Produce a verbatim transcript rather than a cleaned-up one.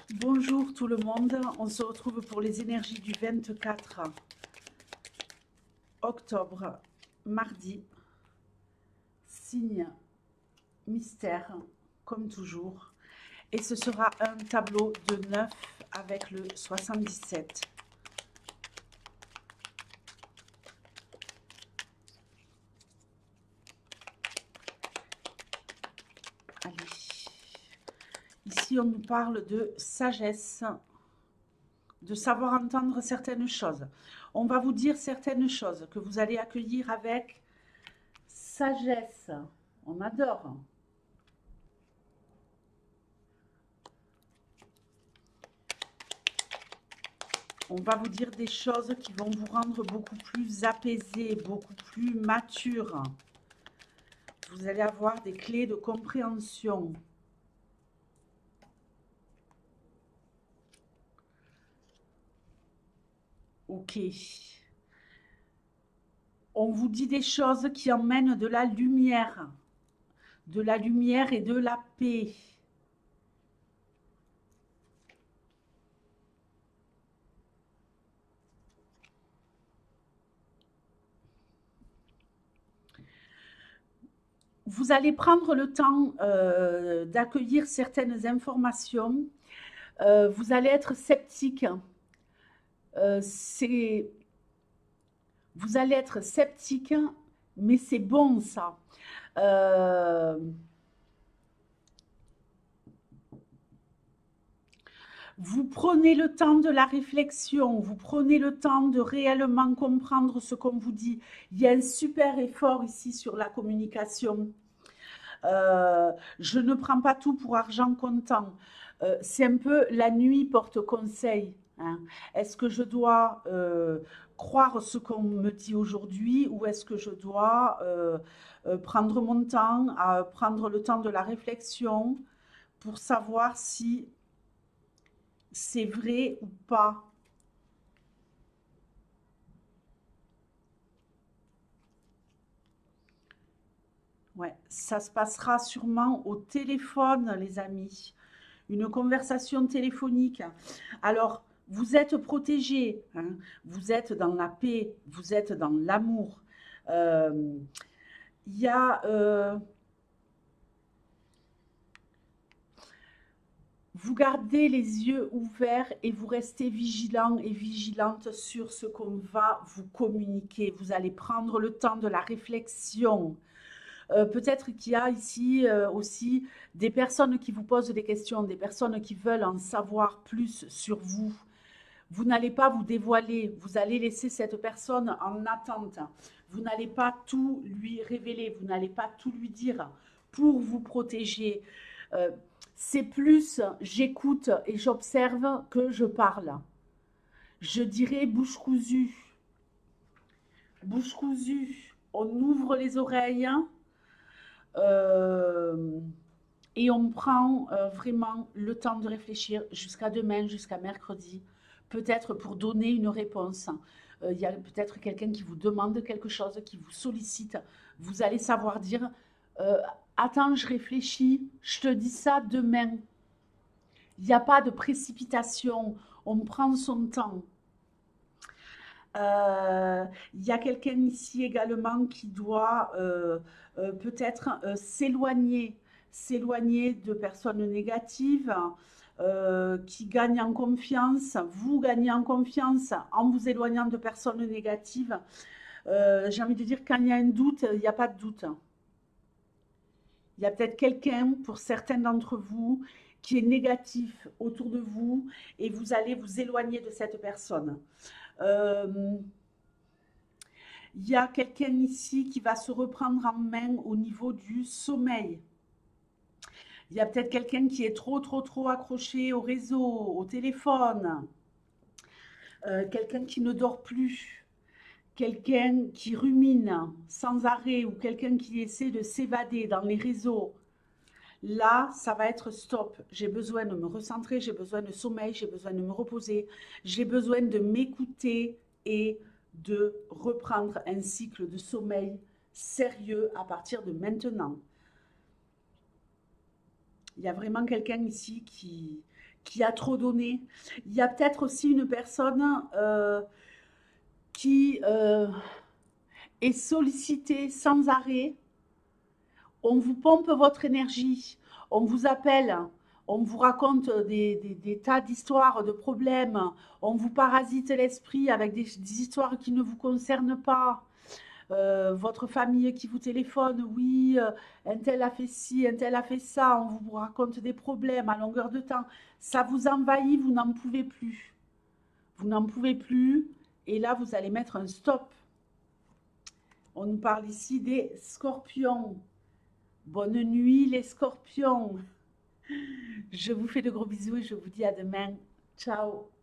Bonjour tout le monde, on se retrouve pour les énergies du vingt-quatre octobre, mardi, signe mystère, comme toujours. Et ce sera un tableau de neuf avec le soixante-dix-sept. Allez. Ici, on nous parle de sagesse, de savoir entendre certaines choses. On va vous dire certaines choses que vous allez accueillir avec sagesse. On adore. On va vous dire des choses qui vont vous rendre beaucoup plus apaisé, beaucoup plus mature. Vous allez avoir des clés de compréhension. Ok. On vous dit des choses qui emmènent de la lumière. De la lumière et de la paix. Vous allez prendre le temps euh, d'accueillir certaines informations. Euh, vous allez être sceptique. Euh, c'est... Vous allez être sceptique, mais c'est bon ça. Euh... Vous prenez le temps de la réflexion, vous prenez le temps de réellement comprendre ce qu'on vous dit. Il y a un super effort ici sur la communication. Euh, je ne prends pas tout pour argent comptant. Euh, c'est un peu la nuit porte conseil. Hein. Est-ce que je dois euh, croire ce qu'on me dit aujourd'hui ou est-ce que je dois euh, euh, prendre mon temps, à prendre le temps de la réflexion pour savoir si c'est vrai ou pas? Ouais, ça se passera sûrement au téléphone, les amis. Une conversation téléphonique. Alors, vous êtes protégés, hein, vous êtes dans la paix, vous êtes dans l'amour. Euh, Il y a... euh, vous gardez les yeux ouverts et vous restez vigilant et vigilante sur ce qu'on va vous communiquer. Vous allez prendre le temps de la réflexion. Euh, peut-être qu'il y a ici euh, aussi des personnes qui vous posent des questions, des personnes qui veulent en savoir plus sur vous. Vous n'allez pas vous dévoiler, vous allez laisser cette personne en attente. Vous n'allez pas tout lui révéler, vous n'allez pas tout lui dire pour vous protéger. Euh, c'est plus j'écoute et j'observe que je parle. Je dirais bouche cousue. Bouche cousue. On ouvre les oreilles. Euh, et on prend euh, vraiment le temps de réfléchir jusqu'à demain, jusqu'à mercredi, peut-être pour donner une réponse. Euh, il y a peut-être quelqu'un qui vous demande quelque chose, qui vous sollicite. Vous allez savoir dire euh, attends, je réfléchis, je te dis ça demain. Il n'y a pas de précipitation, on prend son temps. Euh, il y a quelqu'un ici également qui doit euh, euh, peut-être euh, s'éloigner, s'éloigner de personnes négatives, euh, qui gagnent en confiance. Vous gagnez en confiance en vous éloignant de personnes négatives. Euh, j'ai envie de dire, quand il y a un doute, il n'y a pas de doute. Il y a peut-être quelqu'un, pour certains d'entre vous, qui est négatif autour de vous et vous allez vous éloigner de cette personne. Euh, il y a quelqu'un ici qui va se reprendre en main au niveau du sommeil. Il y a peut-être quelqu'un qui est trop, trop, trop accroché au réseau, au téléphone. Euh, quelqu'un qui ne dort plus. Quelqu'un qui rumine sans arrêt ou quelqu'un qui essaie de s'évader dans les réseaux. Là, ça va être stop. J'ai besoin de me recentrer, j'ai besoin de sommeil, j'ai besoin de me reposer, j'ai besoin de m'écouter et de reprendre un cycle de sommeil sérieux à partir de maintenant. Il y a vraiment quelqu'un ici qui, qui a trop donné. Il y a peut-être aussi une personne euh, qui euh, est sollicitée sans arrêt. On vous pompe votre énergie, on vous appelle, on vous raconte des, des, des tas d'histoires, de problèmes, on vous parasite l'esprit avec des, des histoires qui ne vous concernent pas. Euh, votre famille qui vous téléphone, oui, euh, un tel a fait ci, un tel a fait ça, on vous raconte des problèmes à longueur de temps. Ça vous envahit, vous n'en pouvez plus. Vous n'en pouvez plus. Et là, vous allez mettre un stop. On nous parle ici des scorpions. Bonne nuit les scorpions. Je vous fais de gros bisous et je vous dis à demain. Ciao.